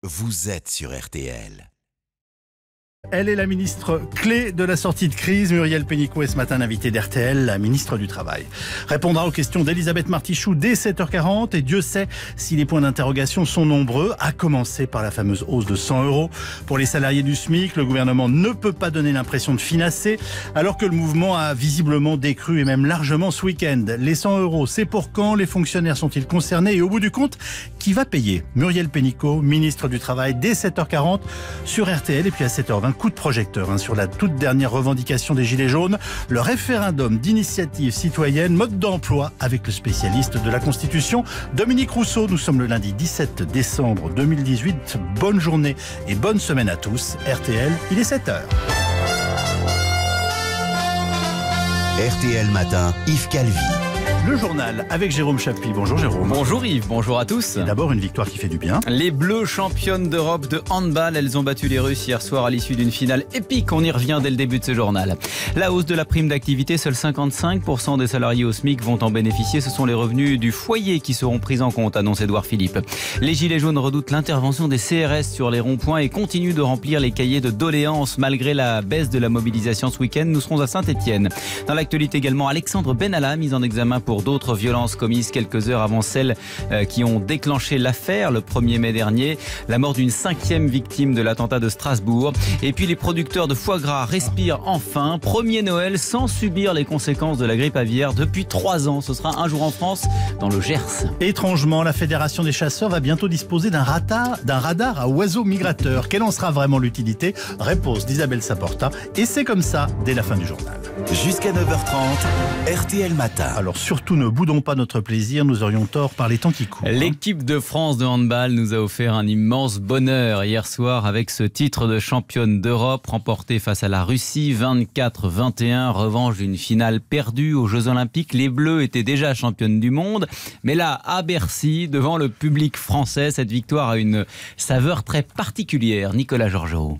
vous êtes sur RTL. Elle est la ministre clé de la sortie de crise. Muriel Pénicaud est ce matin l'invitée d'RTL, la ministre du Travail. Répondra aux questions d'Elisabeth Martichoux dès 7h40 et Dieu sait si les points d'interrogation sont nombreux, à commencer par la fameuse hausse de 100 € pour les salariés du SMIC. Le gouvernement ne peut pas donner l'impression de finasser alors que le mouvement a visiblement décru et même largement ce week-end. Les 100 €, c'est pour quand? Les fonctionnaires sont-ils concernés? Et au bout du compte, qui va payer? Muriel Pénicaud, ministre du Travail, dès 7h40 sur RTL. Et puis à 7h20, coup de projecteur sur la toute dernière revendication des Gilets jaunes, le référendum d'initiative citoyenne, mode d'emploi, avec le spécialiste de la Constitution, Dominique Rousseau. Nous sommes le lundi 17 décembre 2018. Bonne journée et bonne semaine à tous. RTL, il est 7h. RTL Matin, Yves Calvi. Le journal avec Jérôme Chapuis. Bonjour Jérôme. Bonjour Yves, bonjour à tous. Et d'abord une victoire qui fait du bien. Les Bleus championnes d'Europe de handball, elles ont battu les Russes hier soir à l'issue d'une finale épique. On y revient dès le début de ce journal. La hausse de la prime d'activité, seuls 55% des salariés au SMIC vont en bénéficier. Ce sont les revenus du foyer qui seront pris en compte, annonce Édouard Philippe. Les Gilets jaunes redoutent l'intervention des CRS sur les ronds-points et continuent de remplir les cahiers de doléances malgré la baisse de la mobilisation ce week-end. Nous serons à Saint-Etienne. Dans l'actualité également, Alexandre Benalla, mis en examen pour d'autres violences commises quelques heures avant celles qui ont déclenché l'affaire le 1er mai dernier. La mort d'une 5e victime de l'attentat de Strasbourg. Et puis les producteurs de foie gras respirent enfin. Premier Noël sans subir les conséquences de la grippe aviaire depuis 3 ans. Ce sera un jour en France, dans le Gers. Étrangement, la Fédération des chasseurs va bientôt disposer d'un radar à oiseaux migrateurs. Quelle en sera vraiment l'utilité? Réponse d'Isabelle Saporta. Et c'est comme ça dès la fin du journal. Jusqu'à 9h30, RTL Matin. Alors surtout ne boudons pas notre plaisir, nous aurions tort par les temps qui courent. L'équipe de France de handball nous a offert un immense bonheur hier soir avec ce titre de championne d'Europe remporté face à la Russie 24-21, revanche d'une finale perdue aux Jeux Olympiques. Les Bleus étaient déjà championnes du monde, mais là à Bercy, devant le public français, cette victoire a une saveur très particulière. Nicolas Georgerot.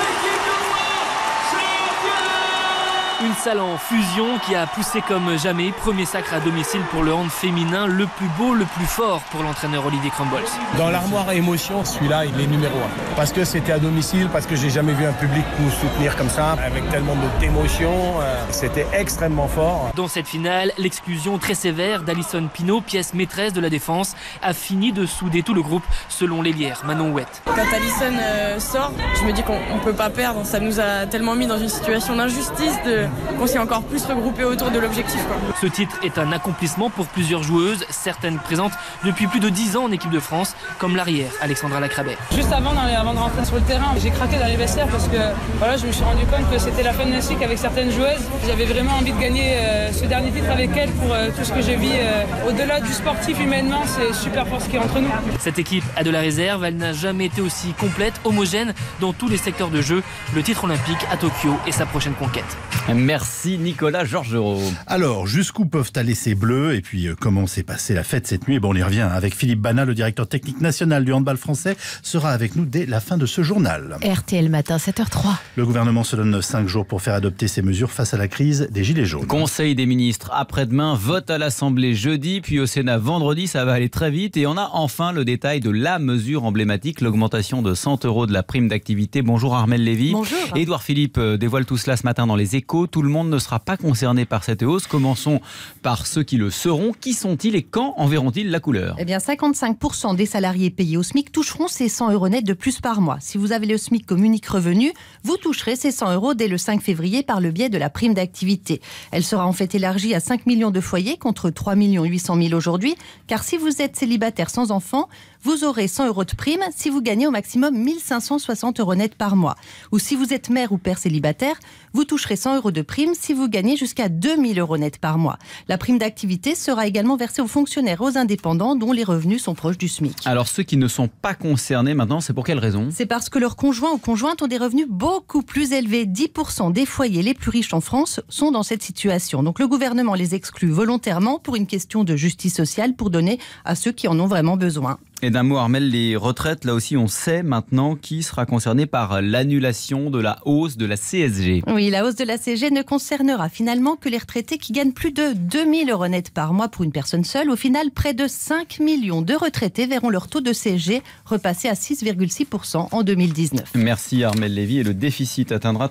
Une salle en fusion qui a poussé comme jamais. Premier sacre à domicile pour le hand féminin, le plus beau, le plus fort pour l'entraîneur Olivier Crumbles. Dans l'armoire à émotion, celui-là, il est numéro 1. Parce que c'était à domicile, parce que j'ai jamais vu un public nous soutenir comme ça, avec tellement d'émotions. C'était extrêmement fort. Dans cette finale, l'exclusion très sévère d'Alison Pinault, pièce maîtresse de la défense, a fini de souder tout le groupe, selon l'ailière Manon Houette. Quand Alison sort, je me dis qu'on ne peut pas perdre. Ça nous a tellement mis dans une situation d'injustice qu'on s'est encore plus regroupé autour de l'objectif. Ce titre est un accomplissement pour plusieurs joueuses, certaines présentes depuis plus de 10 ans en équipe de France, comme l'arrière Alexandra Lacrabet. Juste avant de rentrer sur le terrain, j'ai craqué dans les vestiaires parce que je me suis rendu compte que c'était la fin d'un cycle avec certaines joueuses. J'avais vraiment envie de gagner ce dernier titre avec elles pour tout ce que j'ai vu. Au-delà du sportif, humainement, c'est super fort ce qui est entre nous. Cette équipe a de la réserve, elle n'a jamais été aussi complète, homogène dans tous les secteurs de jeu. Le titre olympique à Tokyo est sa prochaine conquête. Merci Nicolas Georgerot. Alors, jusqu'où peuvent aller ces Bleus? Et puis, comment s'est passée la fête cette nuit? Et bon, on y revient avec Philippe Bana, le directeur technique national du handball français, sera avec nous dès la fin de ce journal. RTL Matin, 7h03. Le gouvernement se donne 5 jours pour faire adopter ces mesures face à la crise des Gilets jaunes. Conseil des ministres après-demain, vote à l'Assemblée jeudi, puis au Sénat vendredi, ça va aller très vite. Et on a enfin le détail de la mesure emblématique, l'augmentation de 100 € de la prime d'activité. Bonjour Armelle Lévy. Bonjour. Édouard Philippe dévoile tout cela ce matin dans les Échos. Tout le monde ne sera pas concerné par cette hausse. Commençons par ceux qui le seront. Qui sont-ils et quand en verront-ils la couleur? Eh bien, 55% des salariés payés au SMIC toucheront ces 100 € nets de plus par mois. Si vous avez le SMIC comme unique revenu, vous toucherez ces 100 € dès le 5 février par le biais de la prime d'activité. Elle sera en fait élargie à 5 millions de foyers contre 3 800 000 aujourd'hui. Car si vous êtes célibataire sans enfant, vous aurez 100 € de prime si vous gagnez au maximum 1560 € net par mois. Ou si vous êtes mère ou père célibataire, vous toucherez 100 € de prime si vous gagnez jusqu'à 2000 € net par mois. La prime d'activité sera également versée aux fonctionnaires et aux indépendants dont les revenus sont proches du SMIC. Alors ceux qui ne sont pas concernés maintenant, c'est pour quelle raison? C'est parce que leurs conjoints ou conjointes ont des revenus beaucoup plus élevés. 10% des foyers les plus riches en France sont dans cette situation. Donc le gouvernement les exclut volontairement pour une question de justice sociale pour donner à ceux qui en ont vraiment besoin. Et d'un mot, Armel, les retraites, là aussi, on sait maintenant qui sera concerné par l'annulation de la hausse de la CSG. Oui, la hausse de la CSG ne concernera finalement que les retraités qui gagnent plus de 2000 € net par mois pour une personne seule. Au final, près de 5 millions de retraités verront leur taux de CSG repasser à 6,6% en 2019. Merci Armel Lévy. Et le déficit atteindra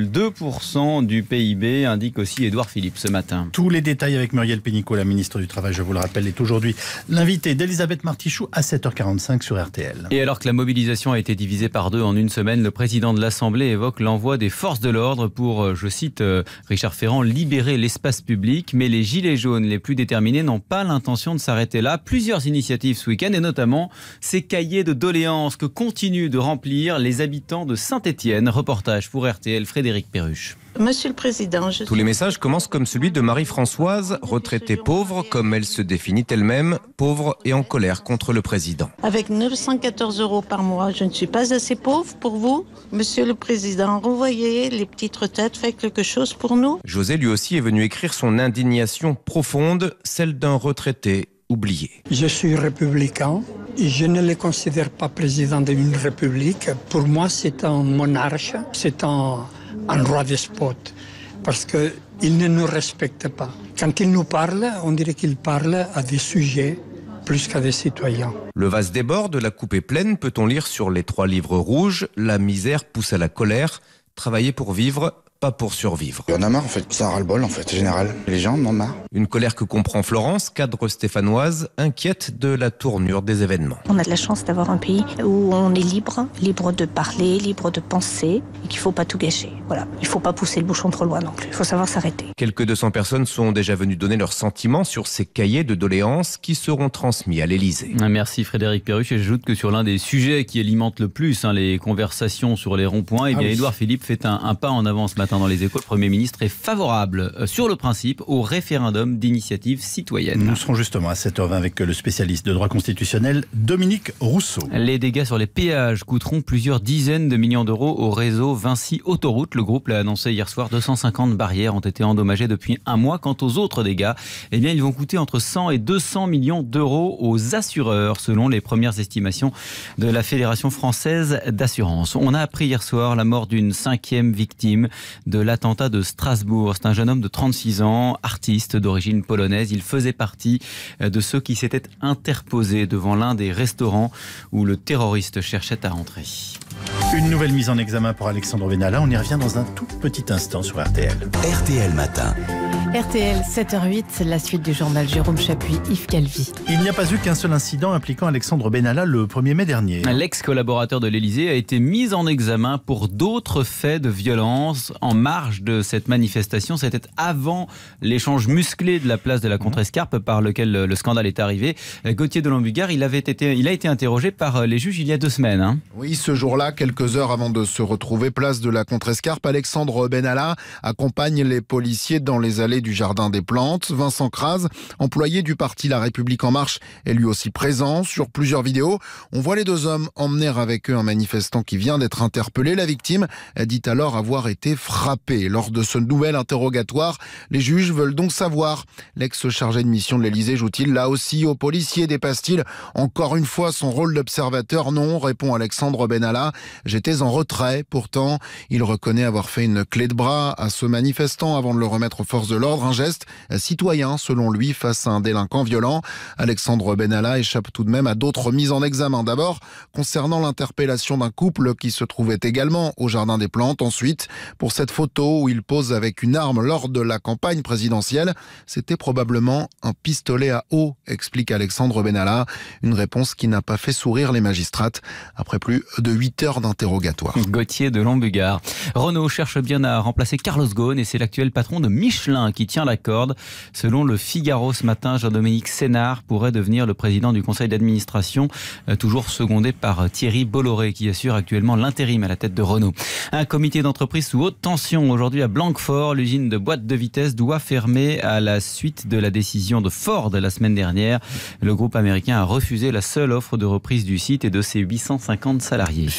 3,2% du PIB, indique aussi Édouard Philippe ce matin. Tous les détails avec Muriel Pénicaud, la ministre du Travail, je vous le rappelle, est aujourd'hui l'invitée d'Elisabeth Martichoux à 7h45 sur RTL. Et alors que la mobilisation a été divisée par 2 en une semaine, le président de l'Assemblée évoque l'envoi des forces de l'ordre pour, je cite Richard Ferrand, libérer l'espace public. Mais les gilets jaunes les plus déterminés n'ont pas l'intention de s'arrêter là. Plusieurs initiatives ce week-end et notamment ces cahiers de doléances que continuent de remplir les habitants de Saint-Étienne. Reportage pour RTL, Frédéric Perruche. Monsieur le Président, tous les messages commencent comme celui de Marie-Françoise, retraitée pauvre, comme elle se définit elle-même, pauvre et en colère contre le président. Avec 914 € par mois, je ne suis pas assez pauvre pour vous. Monsieur le Président, revoyez les petites retraites, faites quelque chose pour nous. José, lui aussi, est venu écrire son indignation profonde, celle d'un retraité oublié. Je suis républicain. Je ne le considère pas président d'une république. Pour moi, c'est un monarque, c'est un roi despote, parce qu'il ne nous respecte pas. Quand il nous parle, on dirait qu'il parle à des sujets plus qu'à des citoyens. Le vase déborde, la coupe est pleine, peut-on lire sur les 3 livres rouges. La misère pousse à la colère. Travailler pour vivre, pas pour survivre. Il y en a marre en fait, c'est un ras-le-bol en fait, général. Les gens en ont marre. Une colère que comprend Florence, cadre stéphanoise, inquiète de la tournure des événements. On a de la chance d'avoir un pays où on est libre de parler, libre de penser, et qu'il ne faut pas tout gâcher. Voilà, il ne faut pas pousser le bouchon trop loin non plus, il faut savoir s'arrêter. Quelques 200 personnes sont déjà venues donner leurs sentiments sur ces cahiers de doléances qui seront transmis à l'Élysée. Merci Frédéric Perruche. Et j'ajoute que sur l'un des sujets qui alimentent le plus les conversations sur les ronds-points, Édouard Philippe fait un pas en avant ce matin dans les Échos. Le Premier ministre est favorable sur le principe au référendum d'initiative citoyenne. Nous serons justement à 7h20 avec le spécialiste de droit constitutionnel Dominique Rousseau. Les dégâts sur les péages coûteront plusieurs dizaines de millions d'euros au réseau Vinci Autoroute. Le groupe l'a annoncé hier soir, 250 barrières ont été endommagées depuis un mois. Quant aux autres dégâts, ils vont coûter entre 100 et 200 millions d'euros aux assureurs, selon les premières estimations de la Fédération française d'assurance. On a appris hier soir la mort d'une 5e victime de l'attentat de Strasbourg. C'est un jeune homme de 36 ans, artiste d'origine polonaise. Il faisait partie de ceux qui s'étaient interposés devant l'un des restaurants où le terroriste cherchait à entrer. Une nouvelle mise en examen pour Alexandre Benalla. On y revient dans un tout petit instant sur RTL. RTL Matin. RTL 7h08, la suite du journal Jérôme Chapuis, Yves Calvi. Il n'y a pas eu qu'un seul incident impliquant Alexandre Benalla le 1er mai dernier. L'ex-collaborateur de l'Élysée a été mis en examen pour d'autres faits de violence en marge de cette manifestation. C'était avant l'échange musclé de la place de la Contrescarpe par lequel le scandale est arrivé. Gauthier de Lambugard, il a été interrogé par les juges il y a 2 semaines. Oui, ce jour-là, quelques heures avant de se retrouver place de la Contrescarpe, Alexandre Benalla accompagne les policiers dans les allées du Jardin des Plantes. Vincent Kras, employé du parti La République En Marche, est lui aussi présent. Sur plusieurs vidéos, on voit les 2 hommes emmener avec eux un manifestant qui vient d'être interpellé. La victime dit alors avoir été frappée. Lors de ce nouvel interrogatoire, les juges veulent donc savoir. L'ex-chargé de mission de l'Élysée joue-t-il là aussi aux policiers? Dépasse-t-il encore une fois son rôle d'observateur? Non, répond Alexandre Benalla. J'étais en retrait. Pourtant, il reconnaît avoir fait une clé de bras à ce manifestant avant de le remettre aux forces de l'ordre. Un geste citoyen, selon lui, face à un délinquant violent. Alexandre Benalla échappe tout de même à d'autres mises en examen. D'abord, concernant l'interpellation d'un couple qui se trouvait également au Jardin des Plantes. Ensuite, pour cette photo où il pose avec une arme lors de la campagne présidentielle. C'était probablement un pistolet à eau, explique Alexandre Benalla. Une réponse qui n'a pas fait sourire les magistrates après plus de 8 heures d'interrogatoire. Gauthier de Lambugard. Renault cherche bien à remplacer Carlos Ghosn et c'est l'actuel patron de Michelin qui tient la corde. Selon le Figaro ce matin, Jean-Dominique Sénard pourrait devenir le président du conseil d'administration, toujours secondé par Thierry Bolloré qui assure actuellement l'intérim à la tête de Renault. Un comité d'entreprise sous haute tension aujourd'hui à Blanquefort. L'usine de boîtes de vitesse doit fermer à la suite de la décision de Ford la semaine dernière. Le groupe américain a refusé la seule offre de reprise du site et de ses 850 salariés. Philippe Poutou.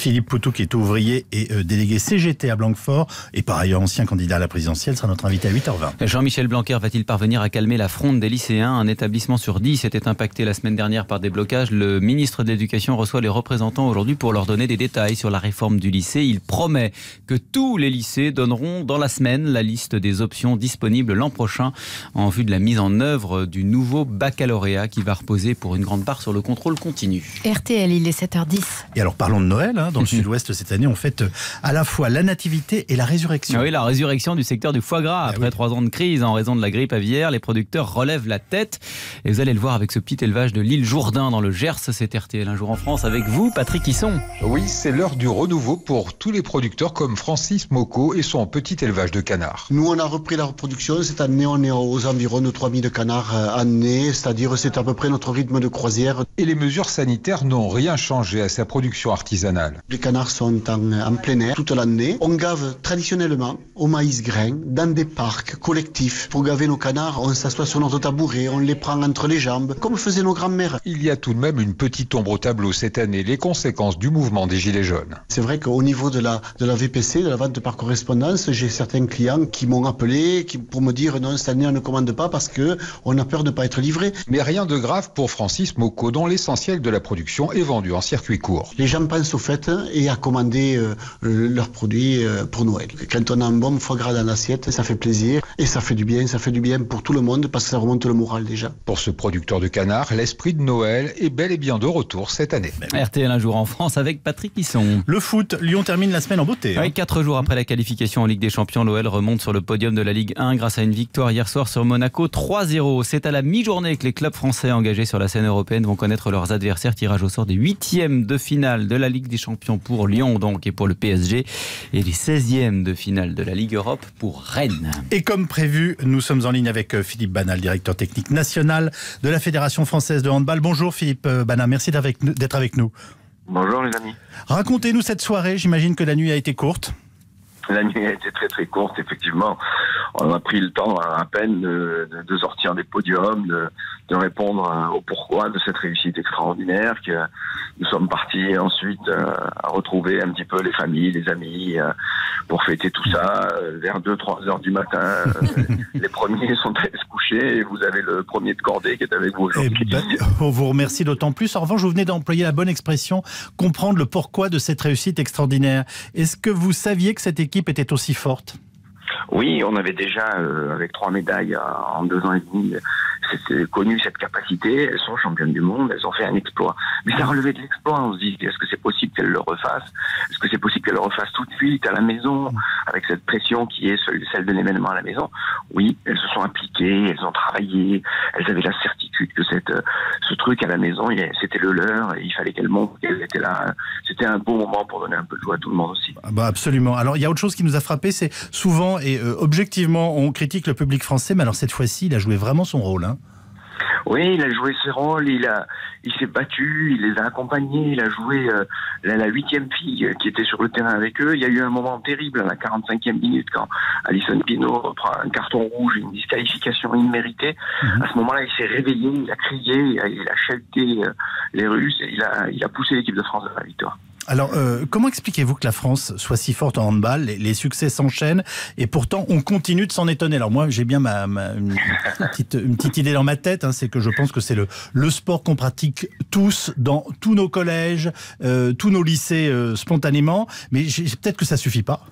Poutou, qui est ouvrier et délégué CGT à Blanquefort, et par ailleurs ancien candidat à la présidentielle, sera notre invité à 8h20. Jean-Michel Blanquer va-t-il parvenir à calmer la fronde des lycéens? Un établissement sur 10 était impacté la semaine dernière par des blocages. Le ministre de l'Éducation reçoit les représentants aujourd'hui pour leur donner des détails sur la réforme du lycée. Il promet que tous les lycées donneront dans la semaine la liste des options disponibles l'an prochain en vue de la mise en œuvre du nouveau baccalauréat qui va reposer pour une grande part sur le contrôle continu. RTL, il est 7h10. Et alors parlons de Noël, dans le sud-ouest cette année, on fête à la fois la nativité et la résurrection. Oui, la résurrection du secteur du foie gras. Après 3 ans de crise en raison de la grippe aviaire, les producteurs relèvent la tête. Et vous allez le voir avec ce petit élevage de l'île Jourdain dans le Gers. C'est RTL Un jour en France avec vous, Patrick Hisson. Oui, c'est l'heure du renouveau pour tous les producteurs comme Francis Mocco et son petit élevage de canards. Nous, on a repris la reproduction. Cette année, on est aux environs de 3000 canards année, c'est-à-dire c'est à peu près notre rythme de croisière. Et les mesures sanitaires n'ont rien changé à sa production artisanale. Les canards sont en plein air toute l'année. On gave traditionnellement au maïs grain dans des parcs collectifs. Pour gaver nos canards, on s'assoit sur notre tabouret, on les prend entre les jambes, comme faisaient nos grands-mères. Il y a tout de même une petite ombre au tableau cette année, les conséquences du mouvement des Gilets jaunes. C'est vrai qu'au niveau de la VPC, de la vente par correspondance, j'ai certains clients qui m'ont appelé pour me dire non, cette année on ne commande pas parce qu'on a peur de ne pas être livré. Mais rien de grave pour Francis Mocco, dont l'essentiel de la production est vendu en circuit court. Les gens pensent aux fêtes et à commander leurs produits pour Noël. Quand on a un bon foie gras dans l'assiette, ça fait plaisir et ça fait du bien pour tout le monde parce que ça remonte le moral déjà. Pour ce producteur de canards, l'esprit de Noël est bel et bien de retour cette année. RTL Un jour en France avec Patrick Hisson. Le foot, Lyon termine la semaine en beauté. Oui, 4 jours après la qualification en Ligue des Champions, l'OL remonte sur le podium de la Ligue 1 grâce à une victoire hier soir sur Monaco 3-0. C'est à la mi-journée que les clubs français engagés sur la scène européenne vont connaître leurs adversaires. Tirage au sort des 8e de finale de la Ligue des Champions pour Lyon donc et pour le PSG et les 16e de finale de la Ligue Europe pour Rennes. Et comme prévu, nous sommes en ligne avec Philippe Banal, directeur technique national de la Fédération française de handball. Bonjour Philippe Banal, merci d'être avec nous. Bonjour les amis. Racontez-nous cette soirée, j'imagine que la nuit a été courte. La nuit a été très très courte, effectivement. On a pris le temps à peine de sortir des podiums, de répondre au pourquoi de cette réussite extraordinaire. Que nous sommes partis ensuite à retrouver un petit peu les familles, les amis, pour fêter tout ça. Vers 2-3 heures du matin, les premiers sont allés se coucher et vous avez le premier de cordée qui est avec vous aujourd'hui. On vous remercie d'autant plus. En revanche, vous venez d'employer la bonne expression, comprendre le pourquoi de cette réussite extraordinaire. Est-ce que vous saviez que cette équipe était aussi forte ? Oui, on avait déjà, avec 3 médailles en 2 ans et demi, c'était connu cette capacité. Elles sont championnes du monde, elles ont fait un exploit. Mais ça relevait de l'exploit. On se dit, est-ce que c'est possible qu'elles le refassent ? Est-ce que c'est possible qu'elles le refassent tout de suite à la maison, avec cette pression qui est celle de l'événement à la maison ? Oui, elles se sont impliquées, elles ont travaillé, elles avaient la certitude que ce truc à la maison, c'était le leur, et il fallait qu'elles montrent qu'elles étaient là. C'était un beau moment pour donner un peu de joie à tout le monde aussi. Absolument. Alors, il y a autre chose qui nous a frappé, c'est souvent et objectivement, on critique le public français, mais alors cette fois-ci, il a joué vraiment son rôle. Oui, il a joué ses rôles, il s'est battu, il les a accompagnés, il a joué la 8e fille qui était sur le terrain avec eux. Il y a eu un moment terrible à la 45e minute quand Alison Pinault reprend un carton rouge, une disqualification imméritée. À ce moment-là, il s'est réveillé, il a crié, il a chahuté les Russes et il a poussé l'équipe de France vers la victoire. Alors, comment expliquez-vous que la France soit si forte en handball ? Les succès s'enchaînent et pourtant on continue de s'en étonner. Alors moi, j'ai bien une petite idée dans ma tête, c'est que je pense que c'est le sport qu'on pratique tous dans tous nos collèges, tous nos lycées spontanément, mais peut-être que ça suffit pas.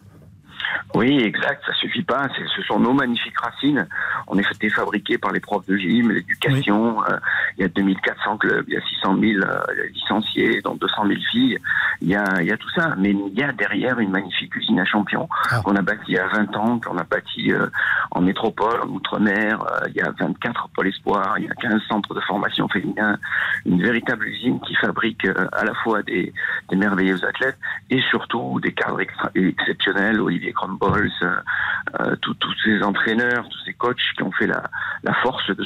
Oui, exact, ça suffit pas. Ce sont nos magnifiques racines. On est été fabriqués par les profs de gym, l'éducation. Oui. Il y a 2400 clubs, il y a 600 000 licenciés, dont 200 000 filles. Il y a tout ça. Mais il y a derrière une magnifique usine à champions qu'on a bâtie il y a 20 ans, qu'on a bâtie en métropole, en outre-mer. Il y a 24 pôles espoirs, il y a 15 centres de formation féminin. Une véritable usine qui fabrique à la fois des merveilleux athlètes et surtout des cadres exceptionnels. Olivier Crumbles, tous ces entraîneurs, tous ces coachs qui ont fait la force de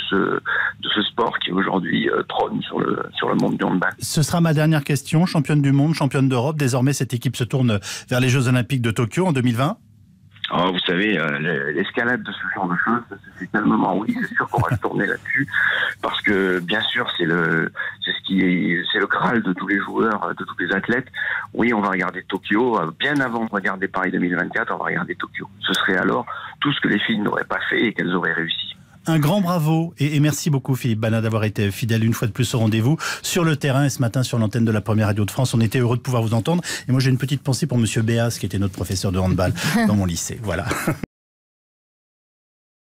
ce sport qui aujourd'hui trône sur le monde du handball. Ce sera ma dernière question. Championne du monde, championne d'Europe. Désormais, cette équipe se tourne vers les Jeux Olympiques de Tokyo en 2020. Oh, vous savez, l'escalade de ce genre de choses, c'est tellement oui, c'est sûr qu'on va se tourner là-dessus, parce que bien sûr, c'est ce c'est le Graal de tous les joueurs, de tous les athlètes. Oui, on va regarder Tokyo. Bien avant de regarder Paris 2024, on va regarder Tokyo. Ce serait alors tout ce que les filles n'auraient pas fait et qu'elles auraient réussi. Un grand bravo et merci beaucoup Philippe Bana d'avoir été fidèle une fois de plus au rendez-vous sur le terrain et ce matin sur l'antenne de la première radio de France. On était heureux de pouvoir vous entendre et moi j'ai une petite pensée pour monsieur Béas qui était notre professeur de handball dans mon lycée. Voilà.